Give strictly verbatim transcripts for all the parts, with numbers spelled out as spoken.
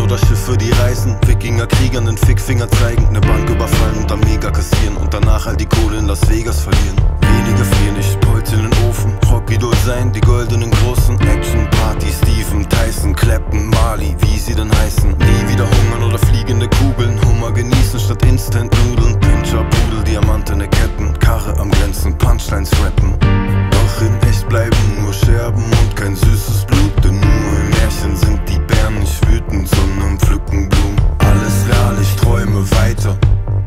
oder Schiffe, die reisen. Wikinger Kriegern den Fickfinger zeigen, ne Bank überfallen und dann mega kassieren und danach all die Kohle in Las Vegas verlieren. Wenige frieren, ich Holz in den Ofen, Rockidol sein, die goldenen großen Action, Party, Steven, Tyson, Clapton, Marley, wie sie denn heißen. Nie wieder hungern oder fliegende Kugeln, Hummer genießen statt Instant-Nudeln. Pincher, Pudel, diamantene Ketten, Karre am Glänzen, Punchlines rappen. Doch in echt bleiben nur Scherben und kein süßes Blut, denn nur im Märchen sind die Bären nicht wütend, sondern pflücken Blumen. Alles real, ich träume weiter.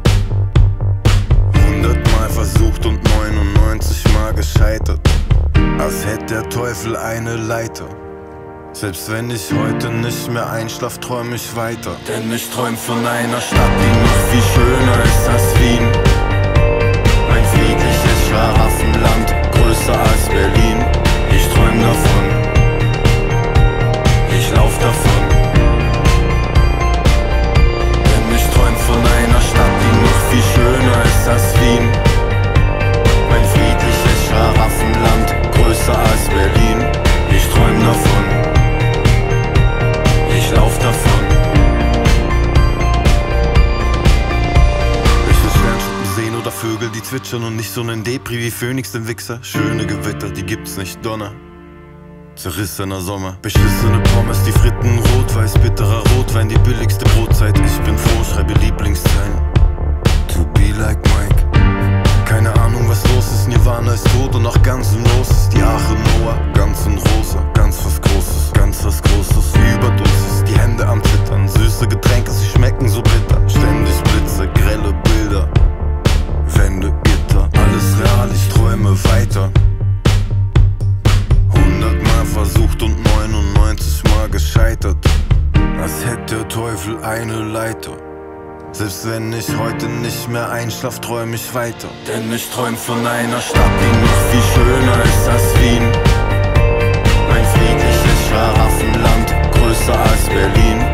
Hundertmal versucht und neunundneunzig Mal gescheitert, als hätte der Teufel eine Leiter. Selbst wenn ich heute nicht mehr einschlaf, träum ich weiter. Denn ich träum von einer Stadt, die noch viel schöner ist als Wien. Ein friedliches Schlaraffenland, größer als Berlin. Ich träum davon, ich lauf davon. Denn ich träum von einer Stadt, die noch viel schöner ist als Wien. Ein friedliches Schlaraffenland, größer als Berlin. Ich träum davon, ich lauf davon. Ich will Sternschnuppen sehen oder Vögel, die zwitschern und nicht so nen Depri wie Phönix, den Wichser. Schöne Gewitter, die gibt's nicht, Donner. Zerrissener Sommer, beschissene Pommes, die Fritten, rot-weiß, bitterer Rotwein, die billigste Brotzeit. Ich bin froh, schreibe Lieblingszeilen. To be like Mike. Keine Ahnung, was los ist, Nirvana ist tot und auch ganz im Los ist die Arche Noah. Ganz in rosa, ganz was Großes, ganz was Großes. Überdosis, die Hände am Zittern, süße Getränke, sie schmecken so bitter. Ständig Blitze, grelle Bilder, Wände, Gitter. Alles real, ich träume weiter. Hundertmal versucht und neunundneunzig Mal gescheitert, als hätte der Teufel eine Leiter. Selbst wenn ich heute nicht mehr einschlaf, träum ich weiter. Denn ich träum von einer Stadt, die noch viel schöner ist als Wien. Ein friedliches Schlaraffenland, größer als Berlin.